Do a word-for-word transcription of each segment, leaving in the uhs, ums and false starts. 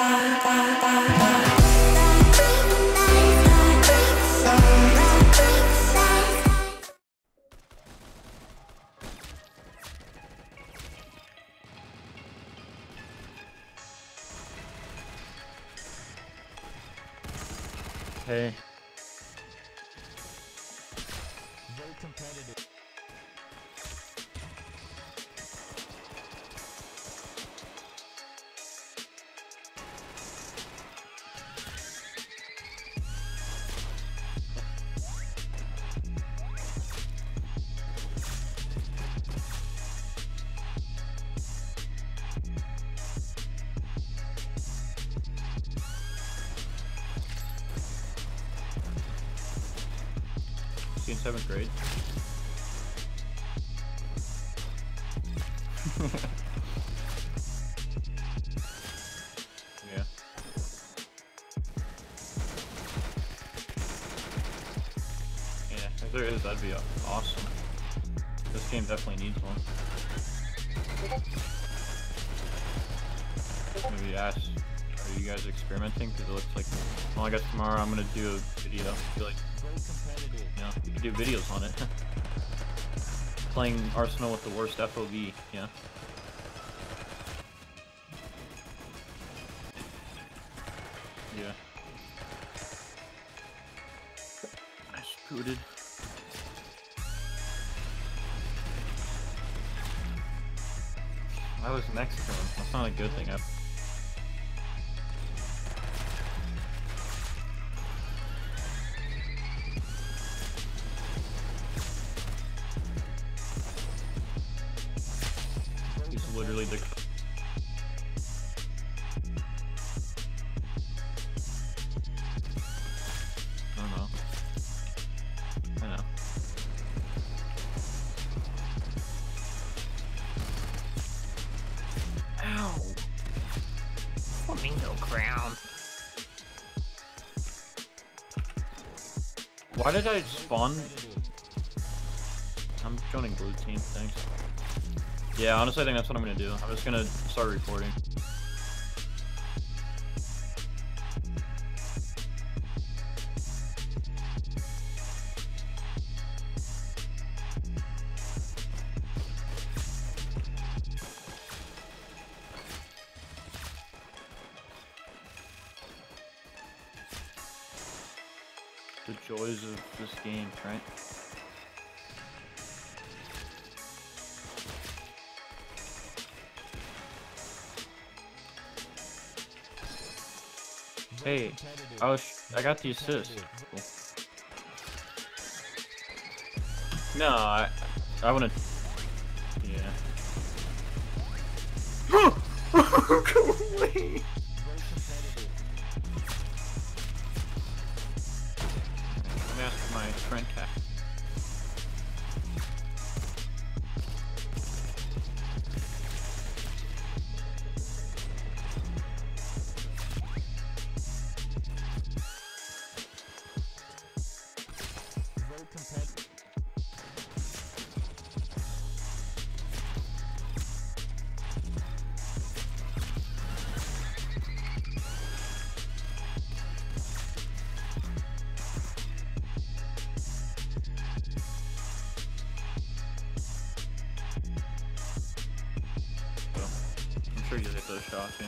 Hey. Very competitive. In seventh grade. Yeah. Yeah, if there is, that'd be awesome. This game definitely needs one. Maybe ask, are you guys experimenting? Because it looks like, well, I guess tomorrow I'm gonna do a video. I feel like, you know, we could do videos on it. Playing Arsenal with the worst F O V, yeah. Yeah. I just booted. I was next to him. That's not a good thing. I He's literally the... I don't know. I know. Ow! Flamingo crown. Why did I spawn? I'm joining blue team, thanks. Yeah, honestly, I think that's what I'm gonna do. I'm just gonna start recording. The joys of this game, right? Hey, I was I got the assist. Cool. No, I I wanna. Yeah. Go away. Let me ask my friend cat. I'm sure you hit those shots, yeah.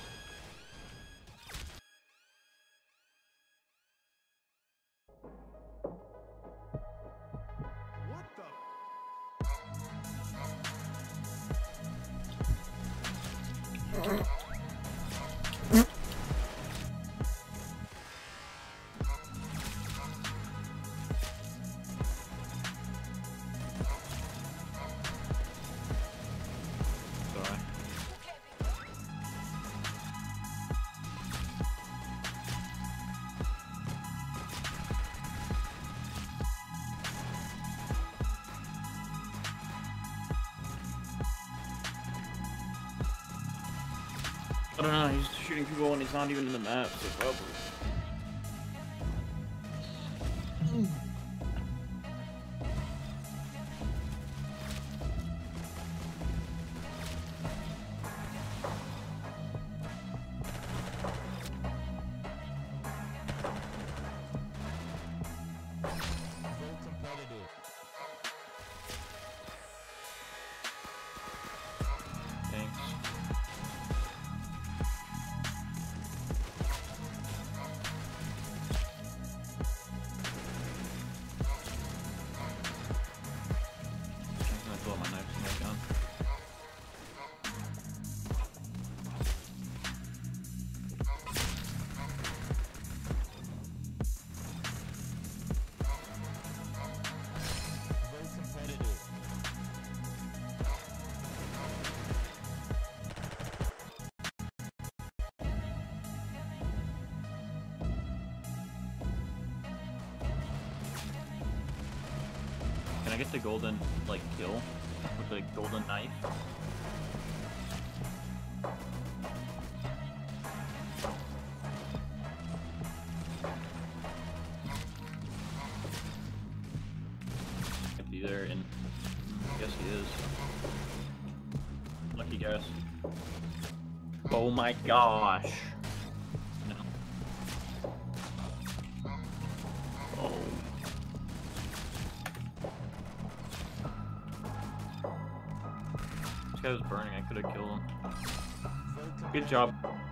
I don't know, he's shooting people when he's not even in the map, so probably. I get the golden, like, kill with the golden knife? If he's there, and I guess he is. Lucky guess. Oh my gosh. No. Oh. This guy was burning, I could have killed him. Good job.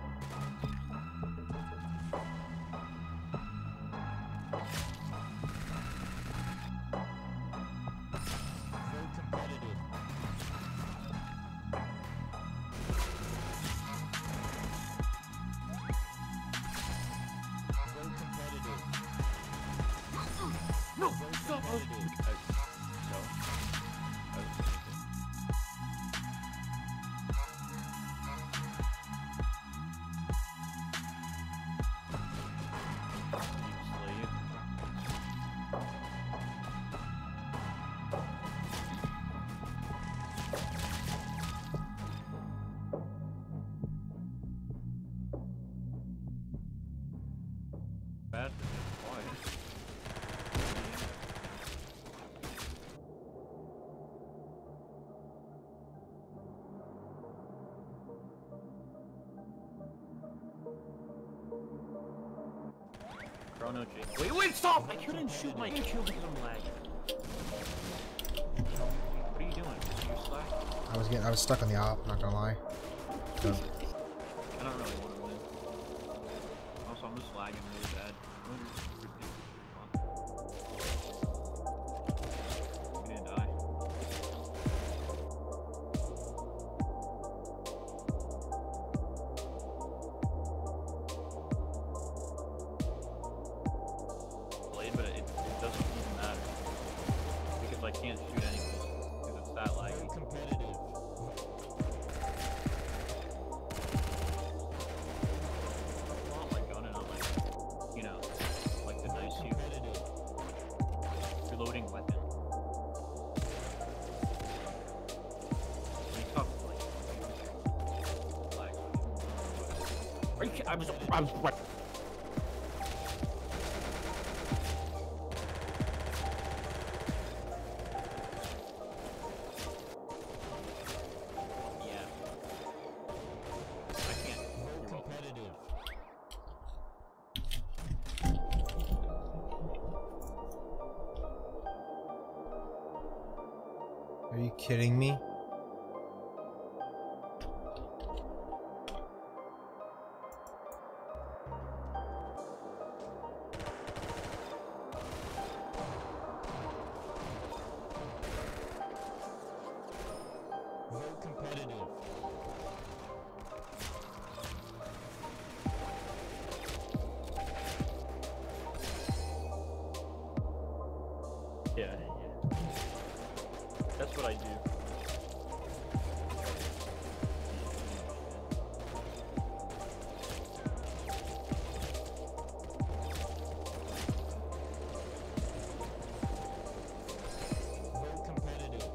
No! Stop! So, I was slave. Bad for this quiet. Chrono J. Wait, wait, stop! I couldn't shoot my kill because I'm lagging. What are you doing? You're slack? I was getting, I was stuck on the op, not gonna lie. So, I don't really want to win. Also, I'm just lagging really bad. I'm gonna die. Blade, but it, it doesn't even matter. Because I can't shoot anything. Because it's that laggy. Competitive. I want my gun and I'm like, you know, like the nice shoot. Reloading weapon. You talk like, like, are you kidding? I was, I was right. Yeah. I can't. You're welcome. Competitive. are you kidding me? Vote competitive. Yeah, yeah. That's what I do. Vote competitive.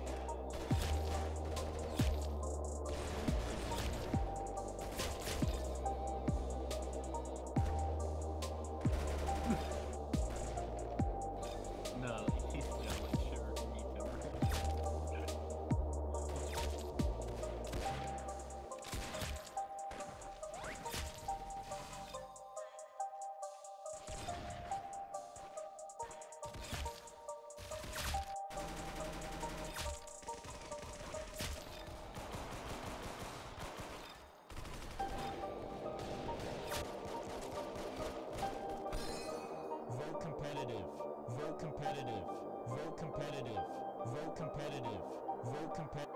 No, he's yeah, like shiver from each other. Vote competitive. Vote competitive. Vote competitive. Vote competitive. Vote competitive.